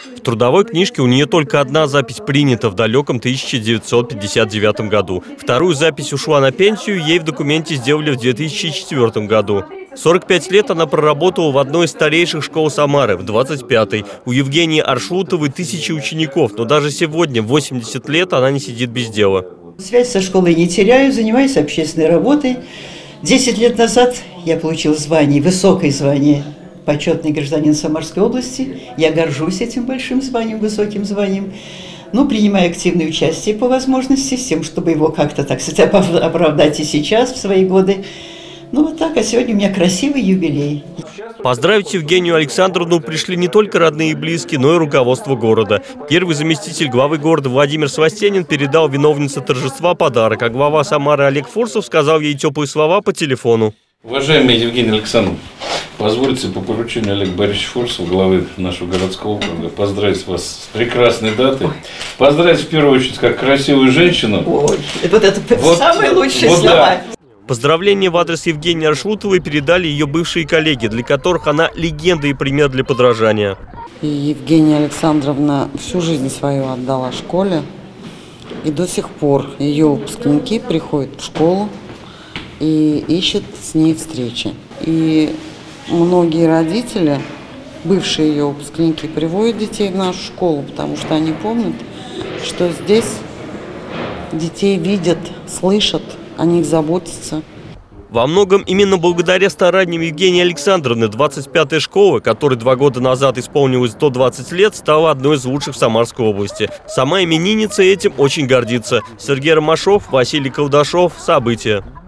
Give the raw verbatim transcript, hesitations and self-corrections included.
В трудовой книжке у нее только одна запись принята в далеком тысяча девятьсот пятьдесят девятом году. Вторую запись «Ушла на пенсию» ей в документе сделали в две тысячи четвёртом году. сорок пять лет она проработала в одной из старейших школ Самары, в двадцать пятой. У Евгении Аршутовой тысячи учеников, но даже сегодня, в восемьдесят лет, она не сидит без дела. Связь со школой не теряю, занимаюсь общественной работой. Десять лет назад я получила звание, высокое звание, почетный гражданин Самарской области. Я горжусь этим большим званием, высоким званием. Ну, принимаю активное участие по возможности, с тем, чтобы его как-то, так сказать, оправдать и сейчас, в свои годы. Ну, вот так, а сегодня у меня красивый юбилей. Поздравить Евгению Александровну пришли не только родные и близкие, но и руководство города. Первый заместитель главы города Владимир Свастенин передал виновнице торжества подарок, а глава Самары Олег Фурсов сказал ей теплые слова по телефону. Уважаемый Евгений Александрович, позвольте по поручению Олега Борисовича Фурсова, главы нашего городского округа, поздравить вас с прекрасной датой. Поздравить в первую очередь как красивую женщину. Ой, вот это вот, самые лучшие вот слова. Да. Поздравления в адрес Евгении Аршутовой передали ее бывшие коллеги, для которых она легенда и пример для подражания. И Евгения Александровна всю жизнь свою отдала школе. И до сих пор ее выпускники приходят в школу и ищут с ней встречи. И многие родители, бывшие ее выпускники, приводят детей в нашу школу, потому что они помнят, что здесь детей видят, слышат, о них заботятся. Во многом именно благодаря стараниям Евгении Александровны двадцать пятая школа, которой два года назад исполнилось сто двадцать лет, стала одной из лучших в Самарской области. Сама именинница этим очень гордится. Сергей Ромашов, Василий Колдашов. События.